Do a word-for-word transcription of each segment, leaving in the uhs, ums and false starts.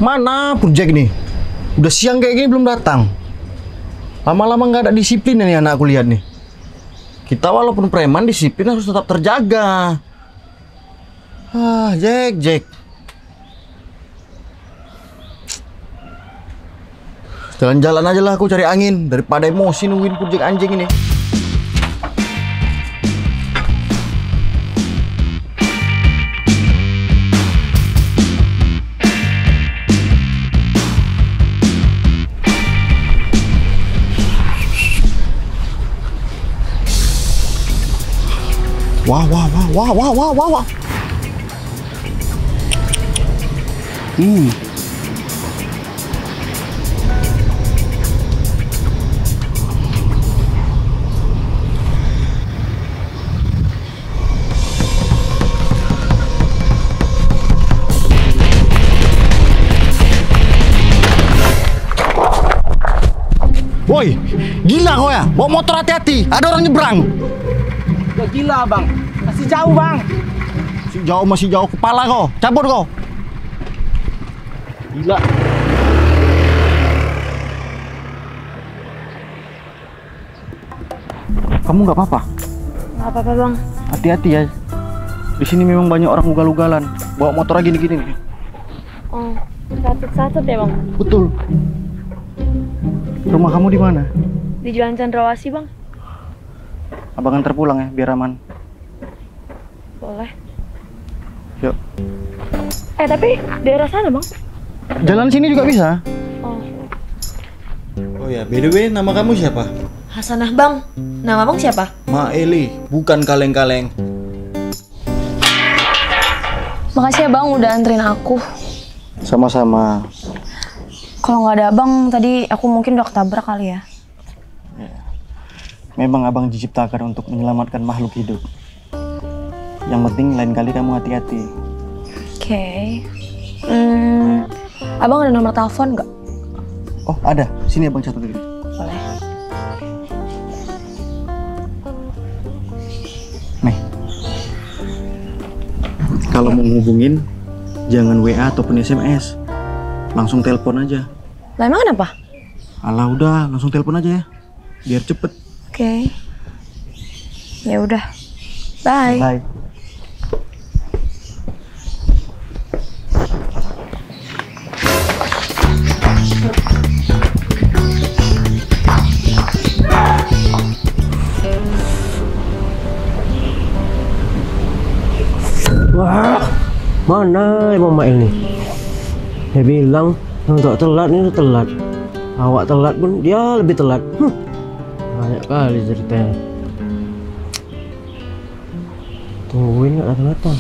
Mana Jack nih? Udah siang kayak gini belum datang. Lama-lama nggak ada disiplin nih anak aku lihat nih. Kita walaupun preman, disiplin harus tetap terjaga. Ah, Jack, Jack. Jalan-jalan aja lah aku cari angin daripada emosi nungguin Jack anjing ini. Wah, wah, wah, wah, wah, wah, wah, wah. Hmm. Woi, gila kau ya? Bawa motor hati-hati, ada orang nyebrang. Gak gila bang, masih jauh bang. Masih jauh, masih jauh kepala kau, cabut kau. Gila. Kamu nggak apa-apa? Nggak apa-apa bang. Hati-hati ya. Di sini memang banyak orang ugal-ugalan, bawa motor gini-gini nih. Oh, satut-satut ya bang? Betul. Rumah kamu di mana? Di Jalan Cendrawasih bang. Abang antar pulang ya, biar aman. Boleh. Yuk. Eh tapi daerah sana bang? Jalan sini juga bisa. Oh. Oh ya, by the way, nama kamu siapa? Hasanah bang. Nama bang siapa? Maeli, bukan kaleng-kaleng. Makasih ya bang udah anterin aku. Sama-sama. Kalau nggak ada abang tadi aku mungkin udah ketabrak kali ya. Memang abang diciptakan untuk menyelamatkan makhluk hidup. Yang penting lain kali kamu hati-hati. Oke. Okay. Hmm, abang ada nomor telepon nggak? Oh ada, sini abang catat dulu. Boleh. Nih. Kalau mau ngubungin, jangan W A ataupun S M S. Langsung telepon aja. Lah emang kenapa? Alah udah, langsung telepon aja ya. Biar cepet. Oke. Okay. Ya udah. Bye. Bye. Wah, mana Emang Mail nih? Dia bilang untuk telat ini telat. Awak telat pun dia lebih telat. Huh. Banyak kali ceritanya. Tungguin nggak datang-datang.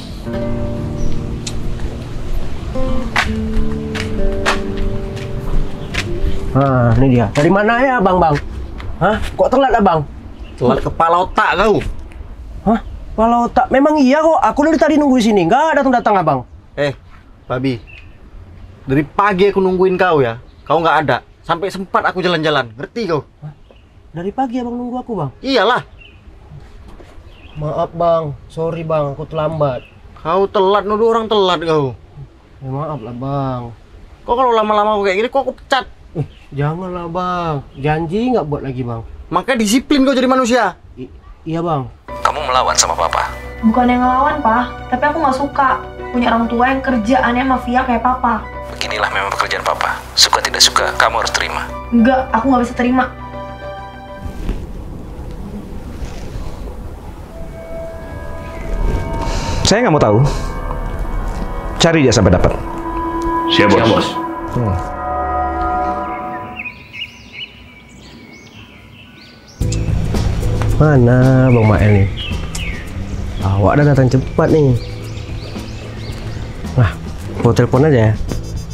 Nah, ini dia. Dari mana ya, Bang Bang? Hah? Kok telat, Abang? Telat kepala otak kau. Hah? Kepala otak? Memang iya kok. Aku dari tadi nunggu di sini. Nggak datang-datang, Abang. Eh, Babi. Dari pagi aku nungguin kau ya. Kau nggak ada. Sampai sempat aku jalan-jalan. Ngerti kau? Hah? Dari pagi Abang nunggu aku, Bang? Iyalah. Maaf, Bang. Sorry, Bang. Aku terlambat. Kau telat, nuduh orang telat kau. Ya, maaf lah, Bang. Kok kalau lama-lama aku kayak gini, kok aku pecat? Eh, janganlah, Bang. Janji nggak buat lagi, Bang. Makanya disiplin kau jadi manusia. I iya, Bang. Kamu melawan sama papa? Bukan yang ngelawan, Pak. Tapi aku nggak suka punya orang tua yang kerjaannya mafia kayak papa. Beginilah memang pekerjaan papa. Suka tidak suka, kamu harus terima. Enggak, aku nggak bisa terima. Saya nggak mau tahu. Cari dia sampai dapat. Siap, bos. Hmm. Mana Bang Mael nih? Awak udah datang cepat nih. Nah, mau telepon aja ya.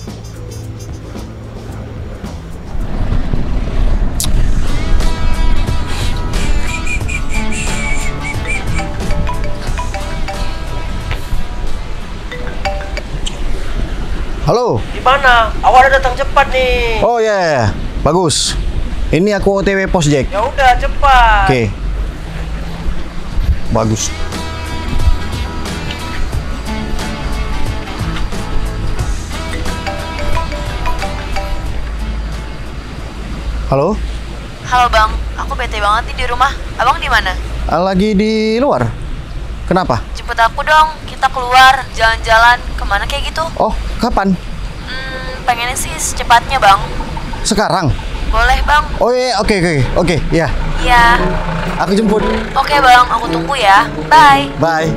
Halo. Gimana? Awak udah datang cepat nih. Oh ya, yeah, yeah. Bagus. Ini aku O T W pos Jack. Ya udah cepat. Oke. Okay. Bagus. Halo? Halo bang, aku bete banget nih di rumah. Abang di mana? Lagi di luar. Kenapa? Jemput aku dong, kita keluar, jalan-jalan, kemana kayak gitu. Oh, kapan? Hmm, pengennya sih secepatnya bang. Sekarang? Boleh bang? Oh iya, oke oke oke, ya. Iya. Aku jemput. Oke bang, aku tunggu ya. Bye. Bye.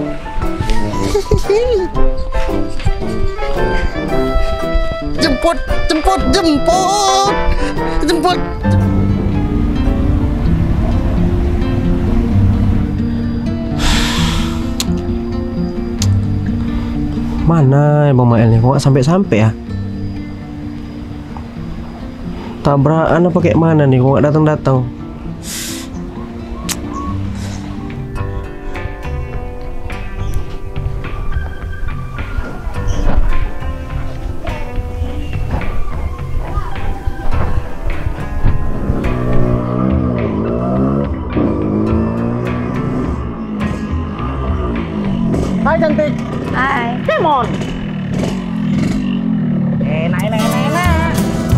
Jemput, jemput, jemput, jemput. Mana Bang Mael nih? Kok nggak sampai-sampai ya? Tabrakan apa kayak mana nih? Kok nggak datang-datang? Hai cantik. Hai. Come on. Enak, enak, enak, enak.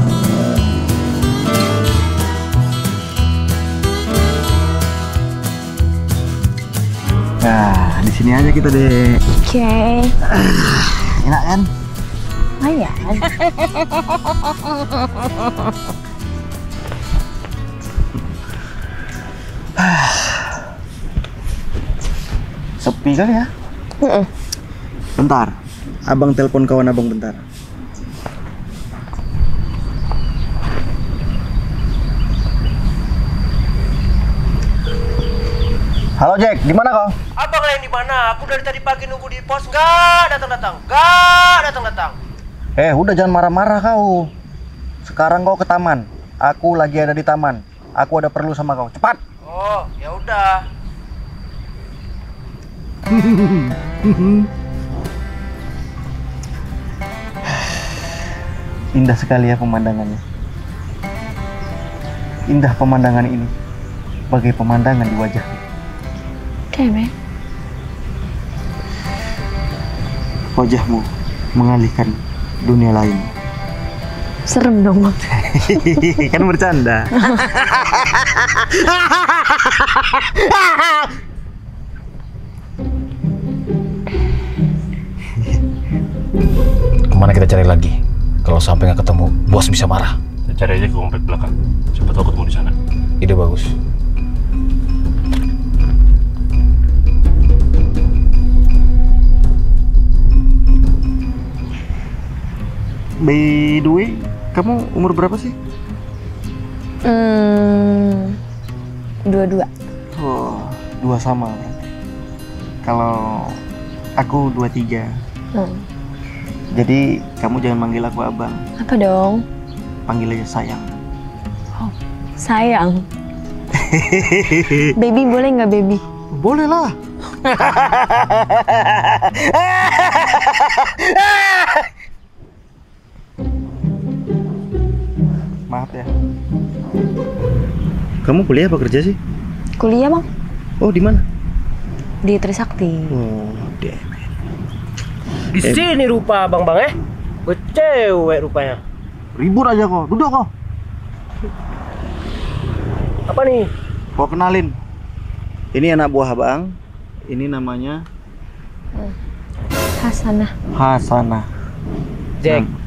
Nah, di sini aja kita deh. Oke. Enak kan? Lumayan. Sepi kali ya? Mm-mm. Bentar, abang telepon kawan abang bentar. Halo Jack, di mana kau? Abang lain di mana? Aku dari tadi pagi nunggu di pos, nggak datang-datang, nggak datang-datang. Eh, udah jangan marah-marah kau. Sekarang kau ke taman. Aku lagi ada di taman. Aku ada perlu sama kau. Cepat. Oh, ya udah. Indah sekali ya pemandangannya. Indah pemandangan ini, bagai pemandangan di wajahmu. Oke, men. Wajahmu mengalihkan dunia lain. Serem dong, Bang. Kan bercanda. Kemana kita cari lagi? Kalau sampai nggak ketemu, bos bisa marah. Kita cari aja ke komplek belakang. Siapa tahu ketemu di sana. Ide bagus. By the way, kamu umur berapa sih? Hmm, dua-dua. Oh, dua sama berarti. Kalau aku dua tiga. Hmm. Jadi kamu jangan manggil aku abang, Apa dong? panggil aja sayang. Sayang. Baby boleh nggak, baby? Boleh lah. Maaf ya. Kamu kuliah apa kerja sih? Kuliah, Bang. Oh, di mana? Di Trisakti. Oh, damn it. Di sini rupa abang-bang eh. Becewek rupanya. Ribut aja kok. Duduk kok. Apa nih? Kau kenalin. Ini anak buah abang. Ini namanya Hasanah. Hasanah. Jack. Nah.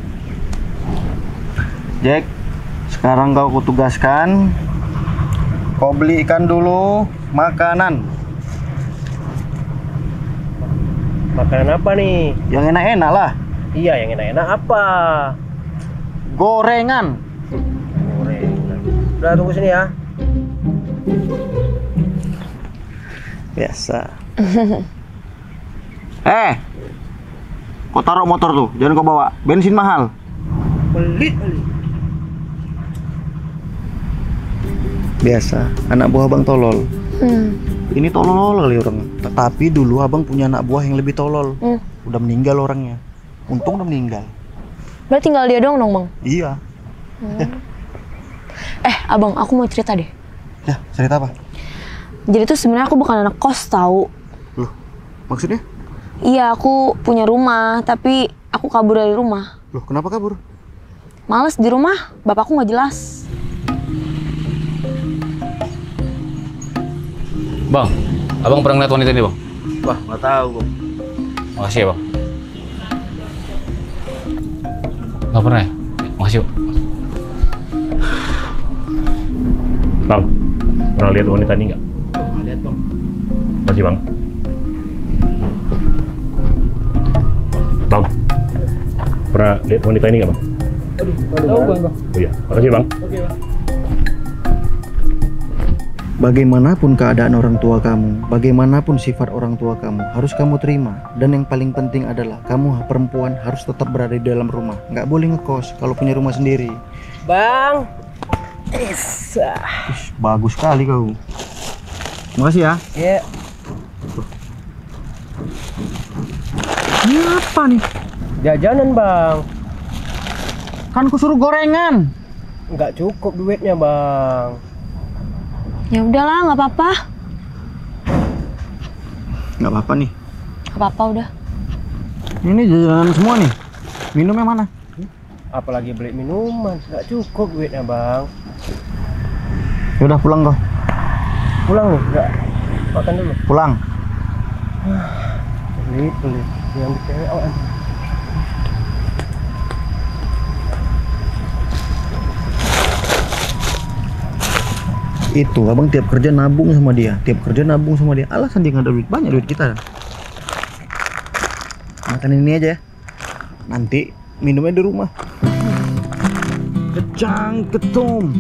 Jack, sekarang kau kutugaskan. Kau belikan dulu makanan. Makanan apa nih? Yang enak-enak lah. Iya, yang enak-enak apa? Gorengan. Gorengan. Udah tunggu sini ya. Biasa. Eh, kau taruh motor tuh, jangan kau bawa. Bensin mahal. Pelit kali. Biasa, anak buah abang tolol. Hmm. Ini tolol kali orang. Tetapi dulu abang punya anak buah yang lebih tolol. Hmm. Udah meninggal orangnya. Untung udah meninggal. Berarti tinggal dia doang dong, Bang. Iya. Eh, Abang, aku mau cerita deh. Ya, cerita apa? Jadi tuh sebenarnya aku bukan anak kos tahu. Loh, maksudnya? Iya, aku punya rumah, tapi aku kabur dari rumah. Loh, kenapa kabur? Males di rumah, bapakku nggak jelas. Bang, abang pernah ngeliat wanita ini, Bang? Wah, nggak tahu, Bang. Makasih ya, Bang. Nggak pernah ya? Makasih, Bang. Bang, pernah lihat wanita ini nggak? Pernah lihat, Bang. Makasih, Bang. Bang, pernah lihat wanita ini nggak, Bang? Aduh, tahu, Bang. Oh iya, makasih, Bang. Oke, Bang. Bagaimanapun keadaan orang tua kamu, bagaimanapun sifat orang tua kamu, harus kamu terima. Dan yang paling penting adalah kamu perempuan harus tetap berada di dalam rumah. Nggak boleh ngekos kalau punya rumah sendiri. Bang. Isa. Ish, bagus sekali kau. Makasih ya. Ya. Ini apa nih? Jajanan, Bang. Kan ku suruh gorengan. Nggak cukup duitnya, Bang. Ya udahlah, nggak apa-apa. Nggak apa-apa nih. Nggak apa-apa udah. Ini jajanan semua nih. Minumnya mana? Apalagi beli minuman, nggak cukup duitnya, Bang. Ya udah pulang kau. Pulang nih, nggak makan dulu. Pulang. Pelit, pelit. Yang dicewek awan. Itu abang tiap kerja nabung sama dia, tiap kerja nabung sama dia. Alasan dia nggak ada duit, banyak duit kita. Makan ini aja ya. Nanti minumnya di rumah. Kecang ketum.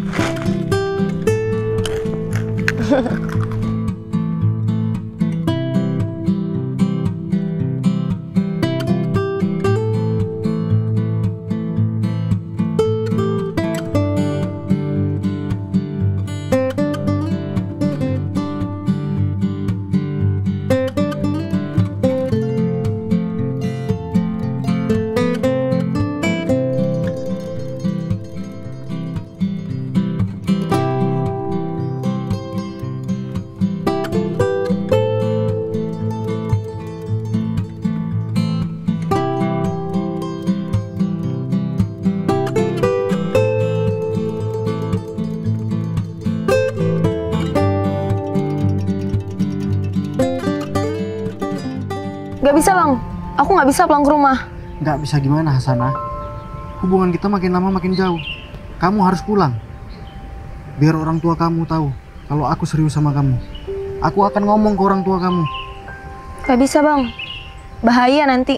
Gak bisa bang, aku nggak bisa pulang ke rumah. Nggak bisa gimana Hasanah? Hubungan kita makin lama makin jauh. Kamu harus pulang. Biar orang tua kamu tahu kalau aku serius sama kamu. Aku akan ngomong ke orang tua kamu. Gak bisa bang, bahaya nanti.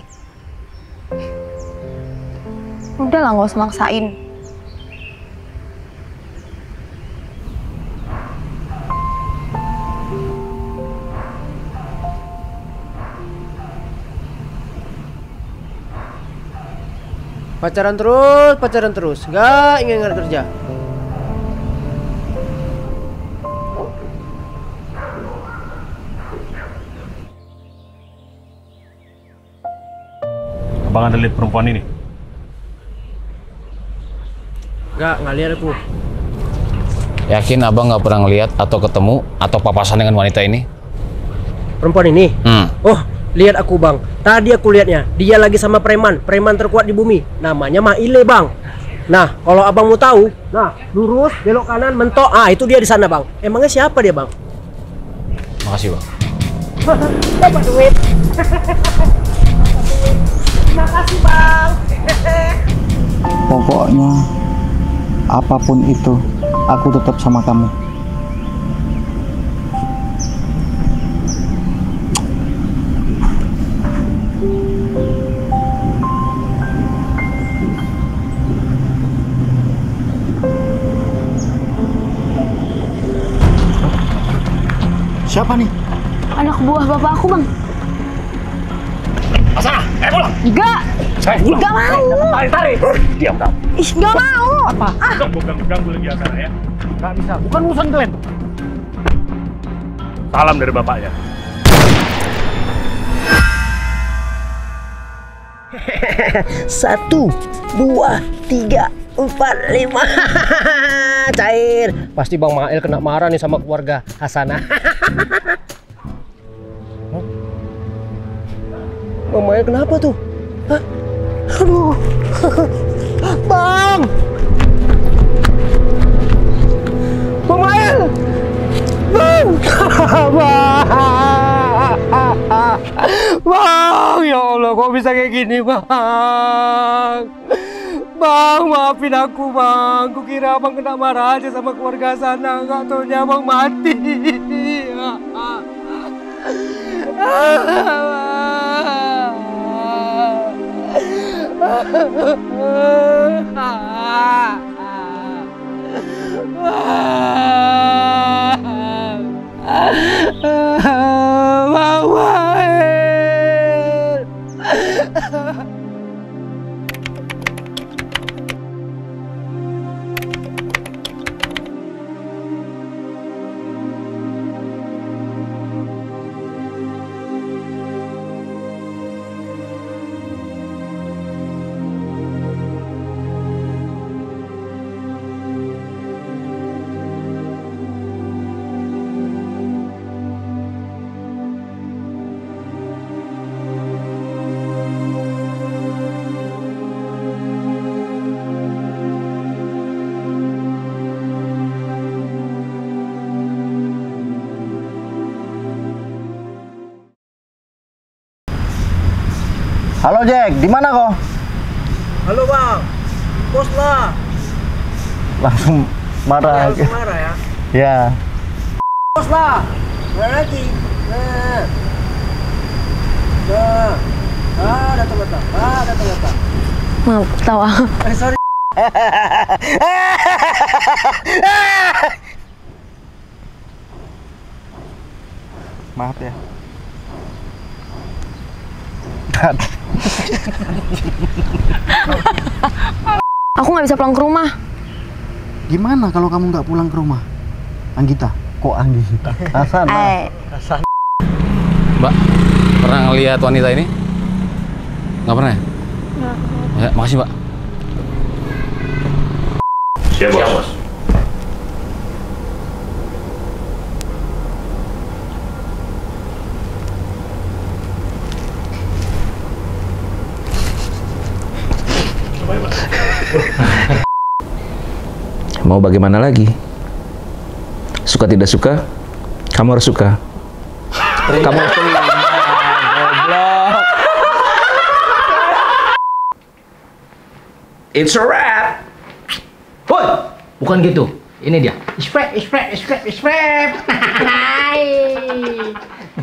Udah lah, nggak usah maksain. Pacaran terus, pacaran terus, nggak ingin nggak kerja. Abang ada lihat perempuan ini? Nggak, nggak lihat aku. Yakin abang nggak pernah ngeliat atau ketemu atau papasan dengan wanita ini? Perempuan ini? Hmm. Oh, lihat aku bang. Tadi aku lihatnya, dia lagi sama preman, preman terkuat di bumi. Namanya Maile bang. Nah, kalau abang mau tahu, nah lurus, belok kanan, mentok. Ah, itu dia di sana bang. Emangnya siapa dia bang? Makasih bang. Dapat duit. Terima kasih bang. Pokoknya apapun itu, aku tetap sama kamu. Siapa nih? Anak buah bapak aku bang. Hasanah, eh pulang! Enggak, Saya pulang! enggak mau. Tarik, tarik! Diam kamu! Ih, enggak mau. Apa? Ah, Ganggu, ganggu, ganggu lagi Hasanah ya. Gak bisa, bukan urusan kalian. Salam dari bapaknya. Satu, dua, tiga, empat, lima. Cair. Pasti Bang Mael kena marah nih sama keluarga Hasanah. Bang Mael kenapa tuh? Hah? Aduh. Bang! Bang Mael! Bang! Bang! Bang, ya Allah, kok bisa kayak gini, Bang? Bang, maafin aku, Bang. Kukira Abang kena marah aja sama keluarga sana. Nggak taunya Abang mati. Bang Mail. Halo Jack, di mana kau? Halo, Bang. Bos lah. Langsung marah. Langsung marah ya. Ya. Bos lah. Mana lagi? Nah. Nah. Ah, datang datang. Ah, datang datang. Maaf, tawa. Eh, sorry. Maaf ya. Aku nggak bisa pulang ke rumah. Gimana kalau kamu nggak pulang ke rumah? Anggita? Kok Anggita? Hasan. Eh, Mbak, pernah ngelihat wanita ini? Nggak pernah ya? Ya, makasih Mbak. Siap, bos. Mau bagaimana lagi? Suka tidak suka, kamu harus suka. Kamu harus terima. Goblok. It's a wrap. Woi, bukan gitu. Ini dia. Isprep, isprep, isprep, isprep. Hai.